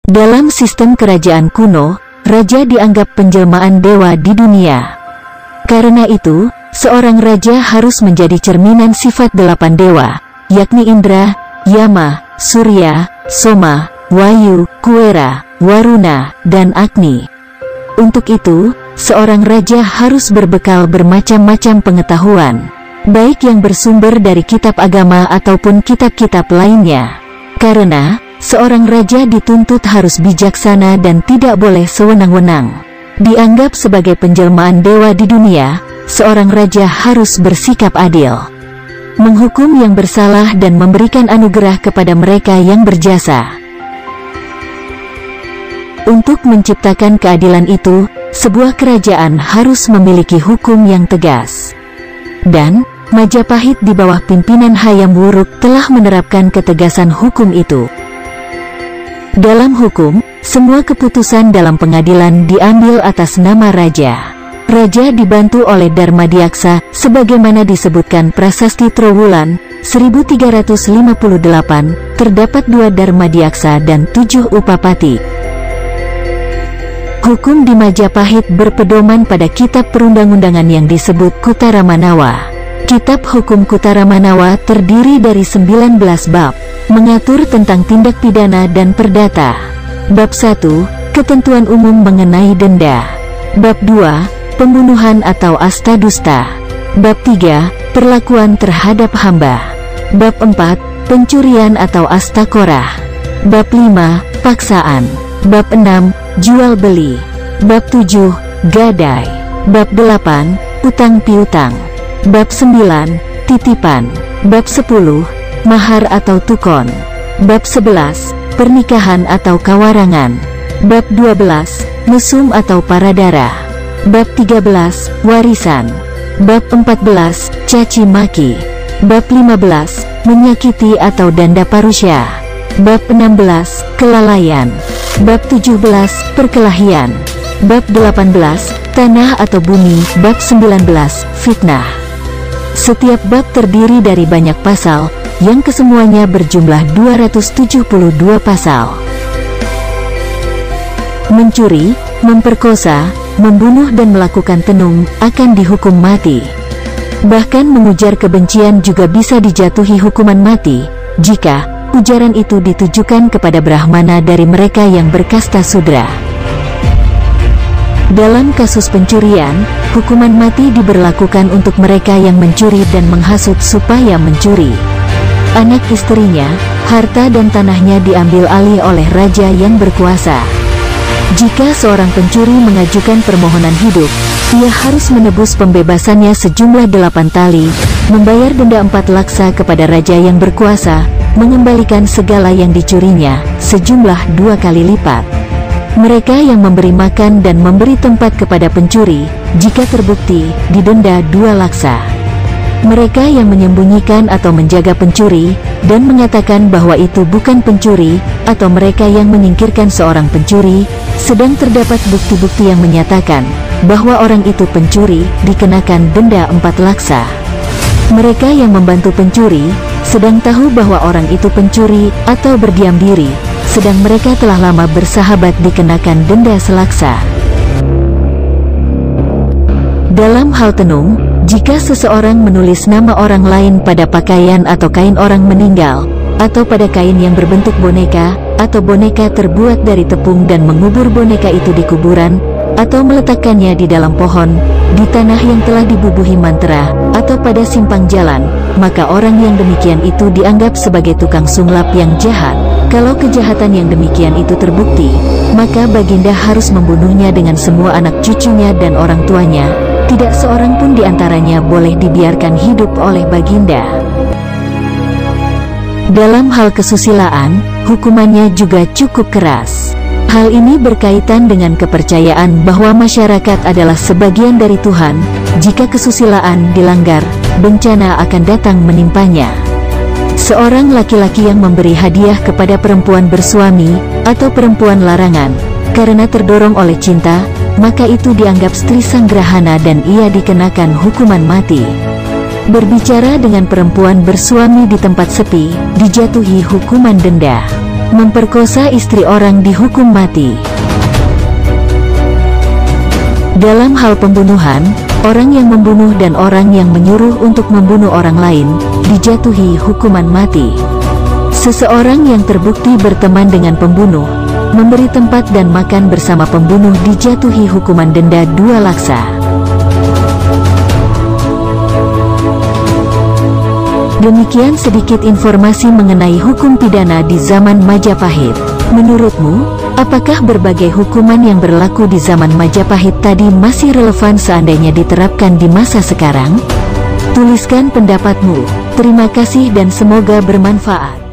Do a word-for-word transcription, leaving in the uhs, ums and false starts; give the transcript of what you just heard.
Dalam sistem kerajaan kuno, raja dianggap penjelmaan dewa di dunia. Karena itu, seorang raja harus menjadi cerminan sifat delapan dewa, yakni Indra, Yama, Surya, Soma, Wayu, Kuwera, Waruna, dan Agni. Untuk itu, seorang raja harus berbekal bermacam-macam pengetahuan, baik yang bersumber dari kitab agama ataupun kitab-kitab lainnya. Karena, seorang raja dituntut harus bijaksana dan tidak boleh sewenang-wenang. Dianggap sebagai penjelmaan dewa di dunia, seorang raja harus bersikap adil, menghukum yang bersalah dan memberikan anugerah kepada mereka yang berjasa. Untuk menciptakan keadilan itu, sebuah kerajaan harus memiliki hukum yang tegas. Dan, Majapahit di bawah pimpinan Hayam Wuruk telah menerapkan ketegasan hukum itu. Dalam hukum, semua keputusan dalam pengadilan diambil atas nama raja. Raja dibantu oleh Darmadiaksa, sebagaimana disebutkan Prasasti Trowulan, seribu tiga ratus lima puluh delapan, terdapat dua Darmadiaksa dan tujuh Upapati. Hukum di Majapahit berpedoman pada kitab perundang-undangan yang disebut Kutaramanawa. Kitab Hukum Kutaramanawa terdiri dari sembilan belas bab, mengatur tentang tindak pidana dan perdata. Bab satu, ketentuan umum mengenai denda. Bab dua, pembunuhan atau asta dusta. Bab tiga, perlakuan terhadap hamba. Bab empat, pencurian atau asta korah. Bab lima, paksaan. Bab enam, jual beli. Bab tujuh, gadai. Bab delapan, utang piutang. Bab sembilan, titipan. Bab sepuluh, mahar atau tukon. Bab sebelas, pernikahan atau kawarangan. Bab dua belas, mesum atau paradara. Bab tiga belas, warisan. Bab empat belas, caci maki. Bab lima belas, menyakiti atau danda parusya. Bab enam belas, kelalaian. Bab tujuh belas, perkelahian. Bab delapan belas, tanah atau bumi. Bab sembilan belas, fitnah. Setiap bab terdiri dari banyak pasal, yang kesemuanya berjumlah dua ratus tujuh puluh dua pasal. Mencuri, memperkosa, membunuh dan melakukan tenung, akan dihukum mati. Bahkan mengujar kebencian juga bisa dijatuhi hukuman mati, jika ujaran itu ditujukan kepada Brahmana dari mereka yang berkasta Sudra. Dalam kasus pencurian, hukuman mati diberlakukan untuk mereka yang mencuri dan menghasut supaya mencuri. Anak istrinya, harta dan tanahnya diambil alih oleh raja yang berkuasa. Jika seorang pencuri mengajukan permohonan hidup, ia harus menebus pembebasannya sejumlah delapan tali, membayar denda empat laksa kepada raja yang berkuasa, mengembalikan segala yang dicurinya, sejumlah dua kali lipat. Mereka yang memberi makan dan memberi tempat kepada pencuri, jika terbukti, didenda dua laksa. Mereka yang menyembunyikan atau menjaga pencuri, dan mengatakan bahwa itu bukan pencuri, atau mereka yang menyingkirkan seorang pencuri, sedang terdapat bukti-bukti yang menyatakan bahwa orang itu pencuri, dikenakan denda empat laksa. Mereka yang membantu pencuri, sedang tahu bahwa orang itu pencuri, atau berdiam diri, sedang mereka telah lama bersahabat, dikenakan denda selaksa. Dalam hal tenung, jika seseorang menulis nama orang lain pada pakaian atau kain orang meninggal, atau pada kain yang berbentuk boneka, atau boneka terbuat dari tepung dan mengubur boneka itu di kuburan, atau meletakkannya di dalam pohon, di tanah yang telah dibubuhi mantra, atau pada simpang jalan, maka orang yang demikian itu dianggap sebagai tukang sulap yang jahat. Kalau kejahatan yang demikian itu terbukti, maka Baginda harus membunuhnya dengan semua anak cucunya dan orang tuanya. Tidak seorang pun diantaranya boleh dibiarkan hidup oleh Baginda. Dalam hal kesusilaan, hukumannya juga cukup keras. Hal ini berkaitan dengan kepercayaan bahwa masyarakat adalah sebagian dari Tuhan. Jika kesusilaan dilanggar, bencana akan datang menimpanya. Seorang laki-laki yang memberi hadiah kepada perempuan bersuami, atau perempuan larangan, karena terdorong oleh cinta, maka itu dianggap stri sanggrahana dan ia dikenakan hukuman mati. Berbicara dengan perempuan bersuami di tempat sepi, dijatuhi hukuman denda. Memperkosa istri orang dihukum mati. Dalam hal pembunuhan, orang yang membunuh dan orang yang menyuruh untuk membunuh orang lain dijatuhi hukuman mati. Seseorang yang terbukti berteman dengan pembunuh, memberi tempat dan makan bersama pembunuh dijatuhi hukuman denda dua laksa. Demikian sedikit informasi mengenai hukum pidana di zaman Majapahit. Menurutmu, apakah berbagai hukuman yang berlaku di zaman Majapahit tadi masih relevan seandainya diterapkan di masa sekarang? Tuliskan pendapatmu. Terima kasih dan semoga bermanfaat.